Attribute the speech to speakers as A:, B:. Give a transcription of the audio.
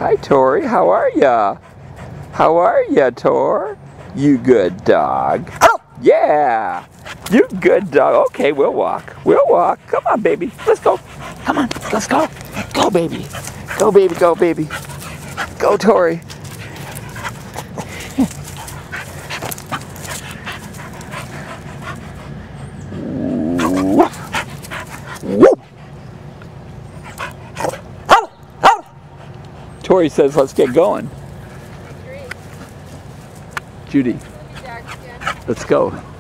A: Hi, Torrie. How are ya? How are ya, Tor? You good dog. Oh, yeah. You good dog. Okay, we'll walk. We'll walk. Come on, baby. Let's go. Come on. Let's go. Go, baby. Go, baby. Go, baby. Go, Torrie. Torrie says, let's get going. Judy, let's go.